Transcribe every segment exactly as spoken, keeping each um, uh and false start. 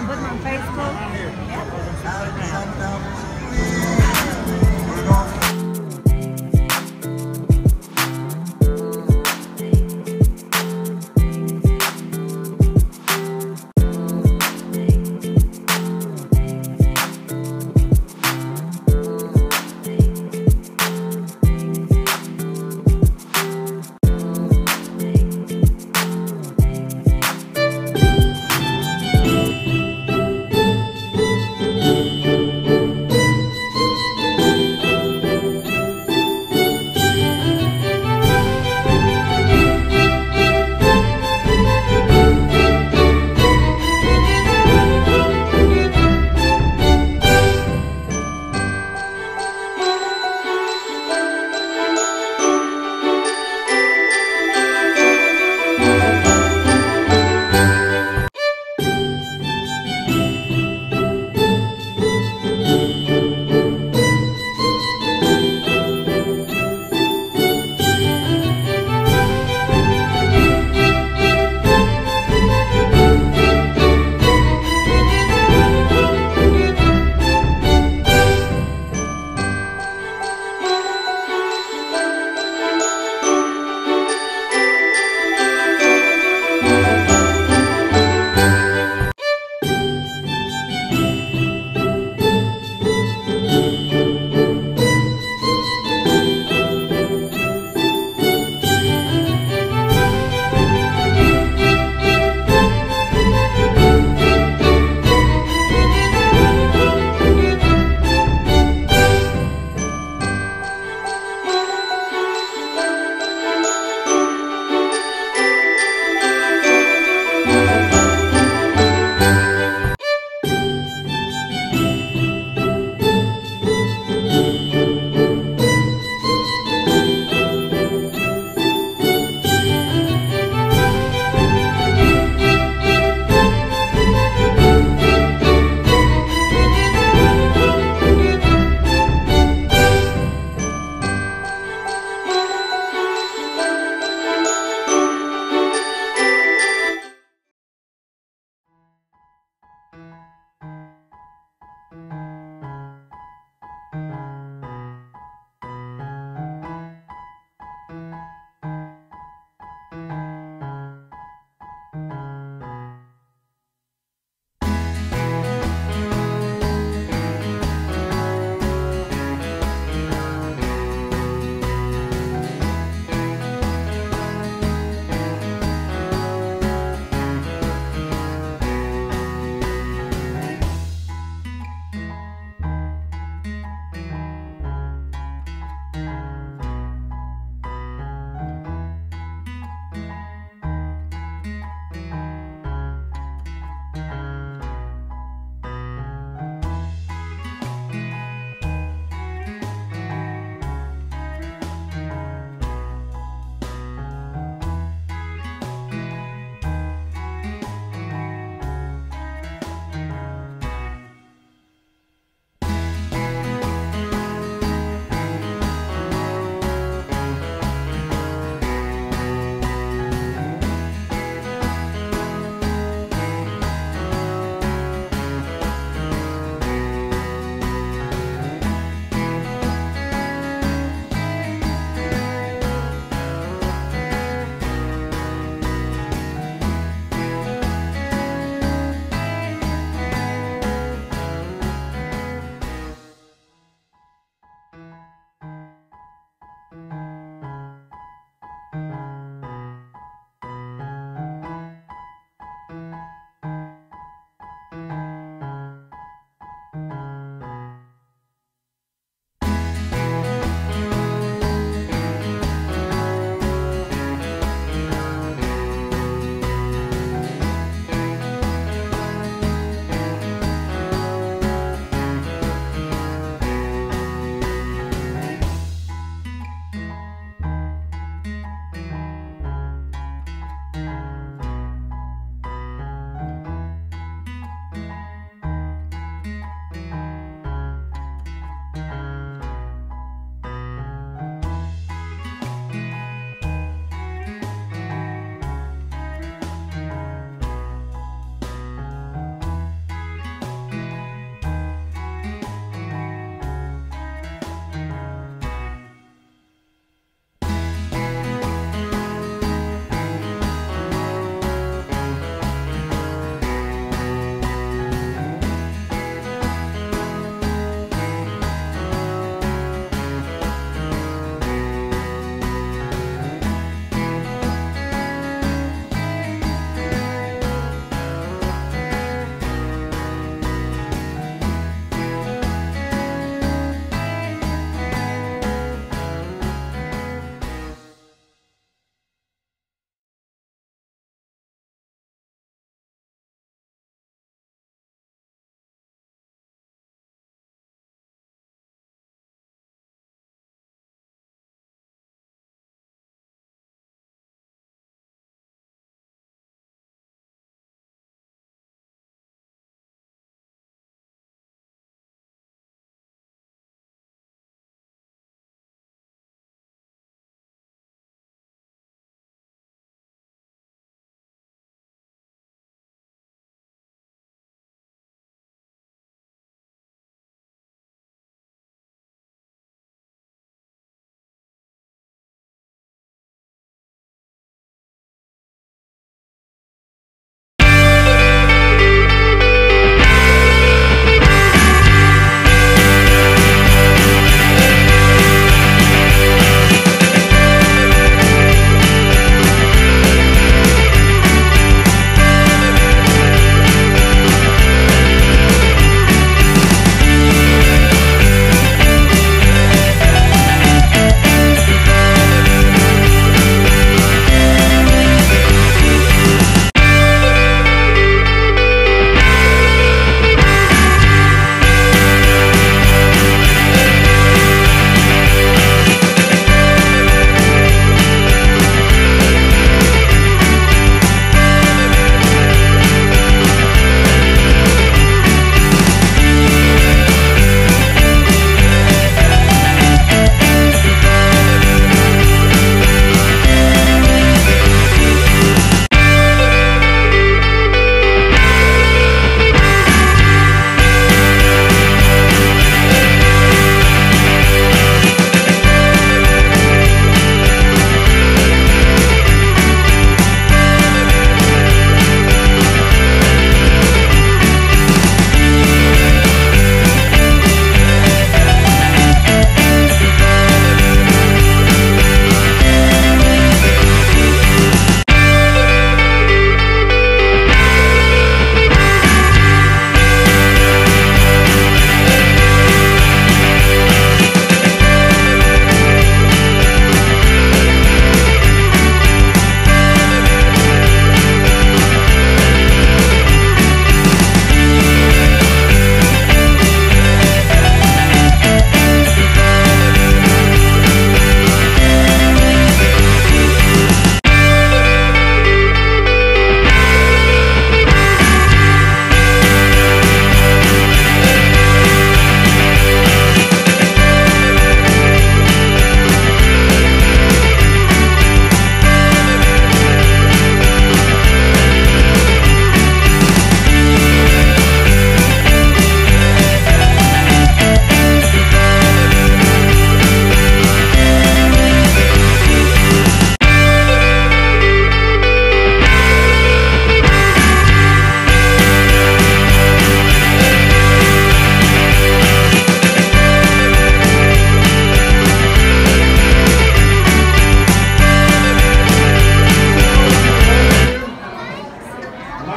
and put them on Facebook.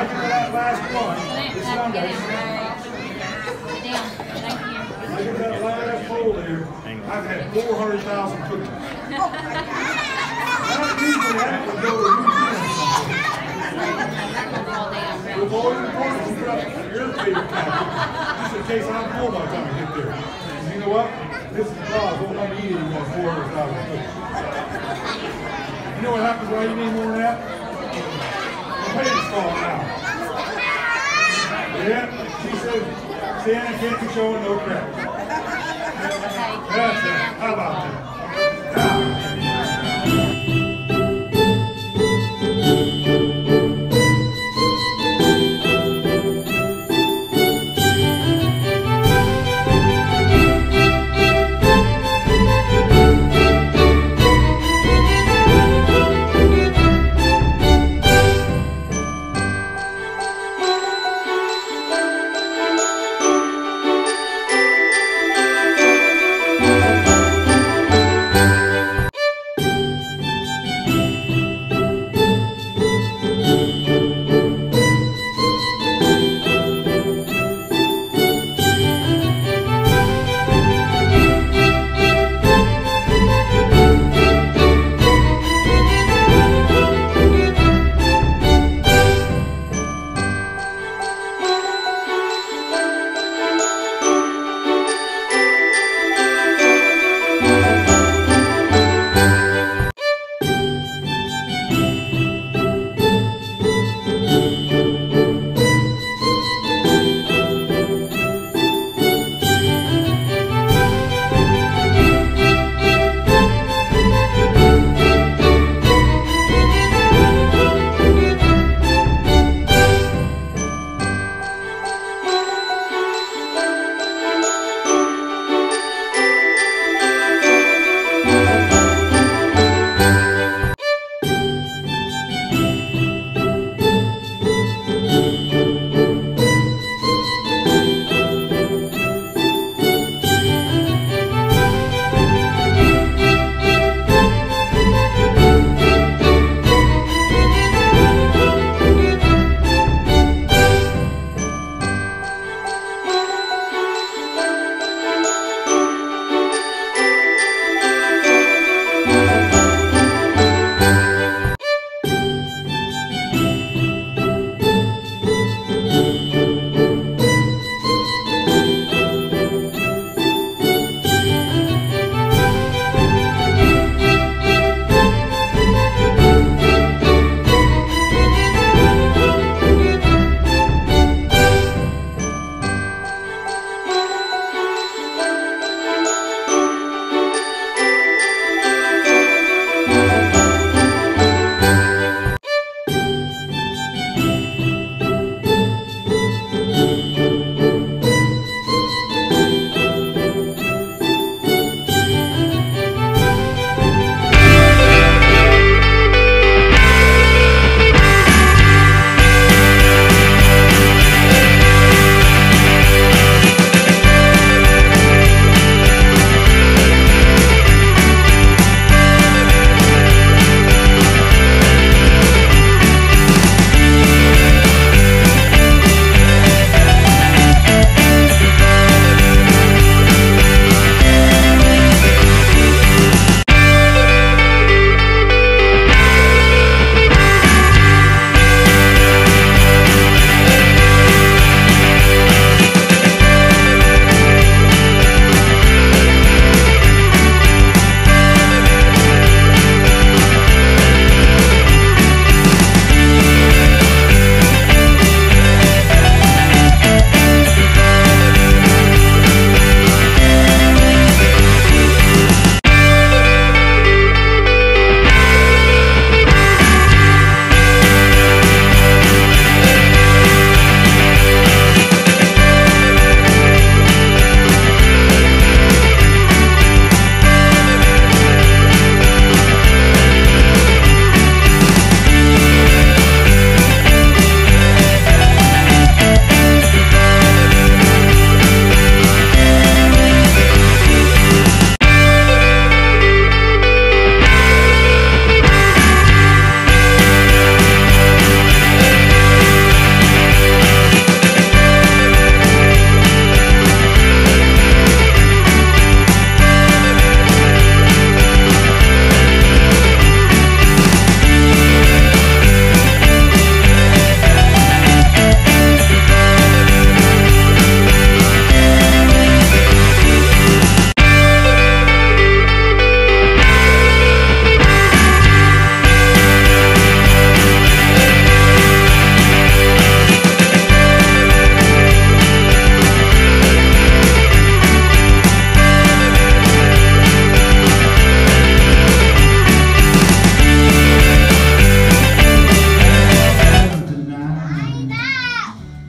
after that last one, this Sunday, I get that last hole there, I've had four hundred thousand cookies. That usually that would go to It's always important to put up your favorite package, just in case I'm full by the time I get there. And you know what? This is the cause. We'll not eat any more four hundred thousand cookies. You know what happens when I eat any more than that? The pants fall out. Yeah, she says, Santa can't be showing no crap. That's it. How about that?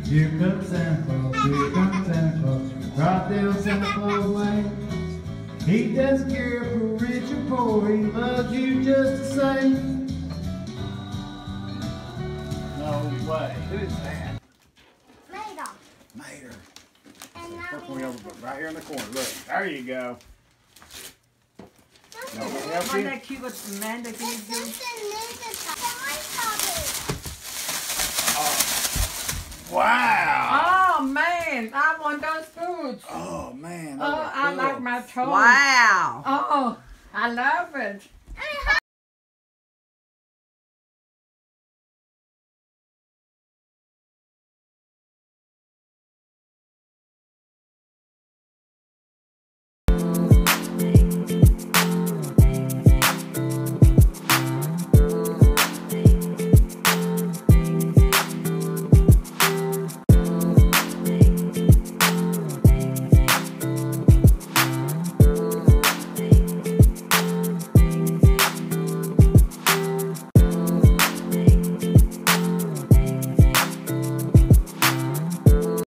Here comes Santa Claus, here comes Santa Claus, right down Santa Claus Lane. He doesn't care for rich or poor, he loves you just the same. No way. Who is that? Mater. Mater. And First one over, right here in the corner. Look, there you go. No, help Isn't you? that cute what Amanda gave you? Wow. Oh man, I want those foods. Oh man. Oh, I like my toes. Wow. Oh, I love it.